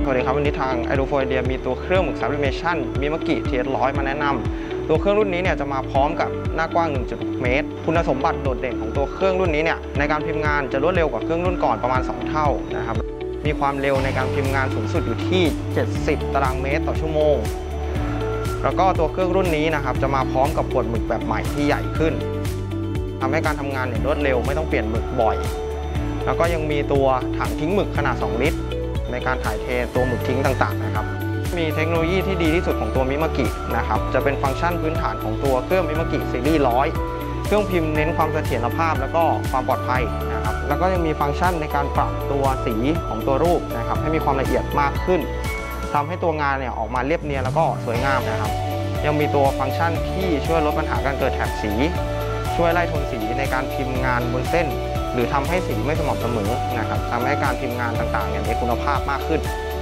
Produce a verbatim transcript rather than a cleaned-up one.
สวัสดีครับวันนี้ทาง ไอ ดี โฟร์ Idea มีตัวเครื่องหมึก Sublimation Mimaki ที เอส หนึ่งร้อย มาแนะนำตัวเครื่องรุ่นนี้เนี่ยจะมาพร้อมกับหน้ากว้าง หนึ่งจุดหก เมตรคุณสมบัติโดดเด่นของตัวเครื่องรุ่นนี้เนี่ยในการพิมพ์งานจะรวดเร็วกว่าเครื่องรุ่นก่อนประมาณสองเท่านะครับมีความเร็วในการพิมพ์งานสูงสุดอยู่ที่เจ็ดสิบตารางเมตรต่อชั่วโมงแล้วก็ตัวเครื่องรุ่นนี้นะครับจะมาพร้อมกับขวดหมึกแบบใหม่ที่ใหญ่ขึ้นทำให้การทำงานเนี่ยรวดเร็วไม่ต้องเปลี่ยนหมึกบ่อยแล้วก็ยังมีตัวถังทิ้งหมึกขนาดสองลิตรในการถ่ายเทตัวหมึกทิ้งต่างๆนะครับมีเทคโนโลยีที่ดีที่สุดของตัว Mimaki นะครับจะเป็นฟังก์ชันพื้นฐานของตัวเครื่อง Mimaki ซีรีส์หนึ่งร้อยเครื่องพิมพ์เน้นความเสถียรภาพแล้วก็ความปลอดภัยนะครับแล้วก็ยังมีฟังก์ชันในการปรับตัวสีของตัวรูปนะครับให้มีความละเอียดมากขึ้นทำให้ตัวงานเนี่ยออกมาเรียบเนียนแล้วก็สวยงามนะครับยังมีตัวฟังก์ชันที่ช่วยลดปัญหาการเกิดแถบสีช่วยไล่โทนสีในการพิมพ์งานบนเส้นหรือทำให้สีไม่สม่ำเสมอนะครับทำให้การพิมพ์งานต่างๆเนี่ยมีคุณภาพมากขึ้น